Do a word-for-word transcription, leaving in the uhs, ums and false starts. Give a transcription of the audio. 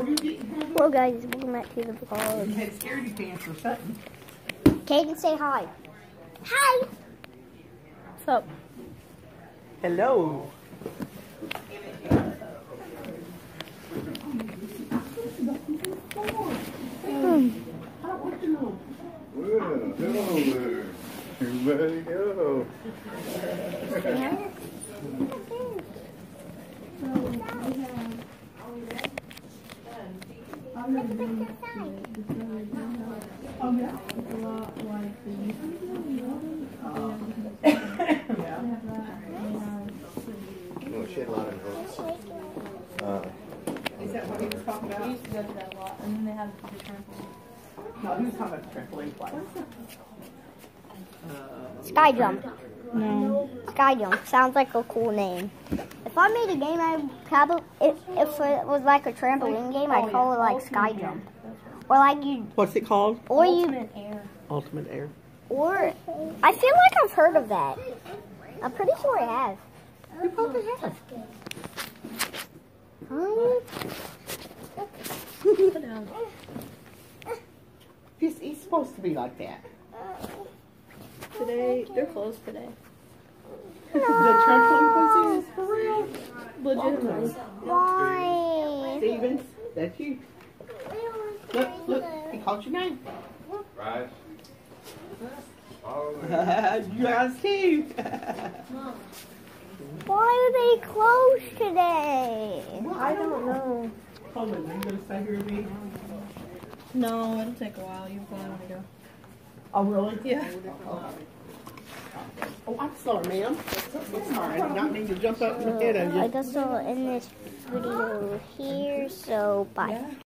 you didn't have Hello guys, welcome back to the You vlog. had scaredy pants or something. Caden, say hi. Hi! What's up? Hello. Hmm. Well, hello there. Everybody go. Oh, yeah. Oh, she had a lot of votes. Uh, Is that what he was talking We about? used to go to that a lot, and then they have the trampoline. No, he was talking about the trampoline place. Sky Jump. No. Sky Jump. Sounds like a cool name. If I made a game, I probably, if, if it was like a trampoline game, I'd call it like Sky Jump. Or like you, What's it called? or you, Ultimate Air. Ultimate Air. or, I feel like I've heard of that. I'm pretty sure I have. You probably have. Huh? It's, it's supposed to be like that. Today, they're closed today. The trampoline place is for real. Legitimately. Why? Stevens, that's you. Look, look, he called your name. right. You guys Steve. Why are they closed today? I don't know. Hold on, are you gonna stay here with me? No, it'll take a while. You probably want to go. Oh, really? Yeah. Oh, I'm sorry, ma'am. I'm sorry. I did not mean to jump up in the head of you. I guess I'll end this video here, so bye. Yeah.